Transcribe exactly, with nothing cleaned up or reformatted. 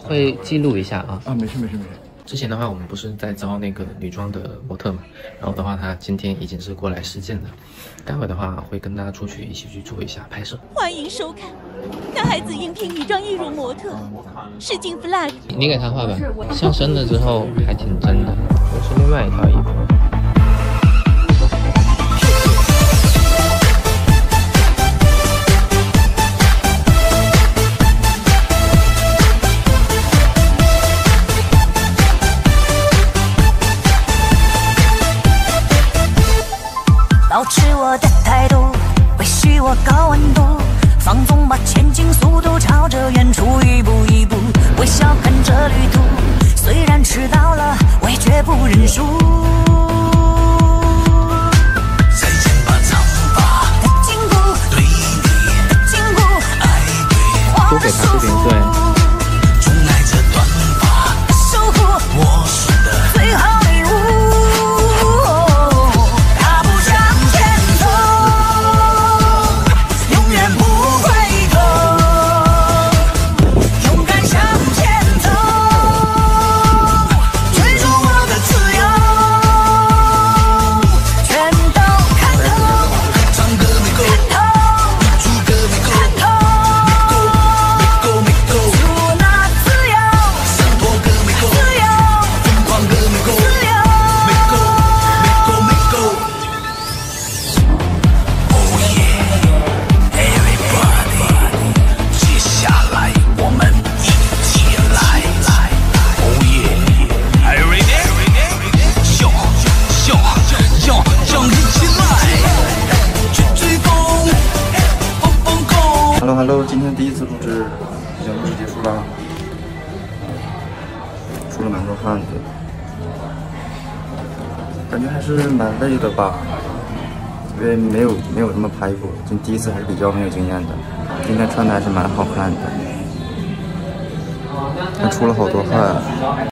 会记录一下啊。 啊，没事没事没事。 之前的话，我们不是在招那个女装的模特嘛，然后的话，她今天已经是过来实践的，待会的话会跟她出去一起去做一下拍摄。 欢迎收看《男孩子应聘女装义乳模特》，试镜 flag。 你给她画吧，上身了之后还挺真的。我是另外一套衣服。 保持我的态度，维系我高温度，放纵把前进速度朝着远处一步一步，微笑看着旅途。虽然迟到了，我也绝不认输。再见吧，长发的禁锢，对你的禁锢，爱对花的束缚，宠爱这短发的守护，我送的最好礼物。 Hello Hello， 今天第一次录制，已经录制结束了，出了蛮多汗的，感觉还是蛮累的吧，因为没有没有这么拍过，今第一次还是比较没有经验的。今天穿的还是蛮好看的，但出了好多汗。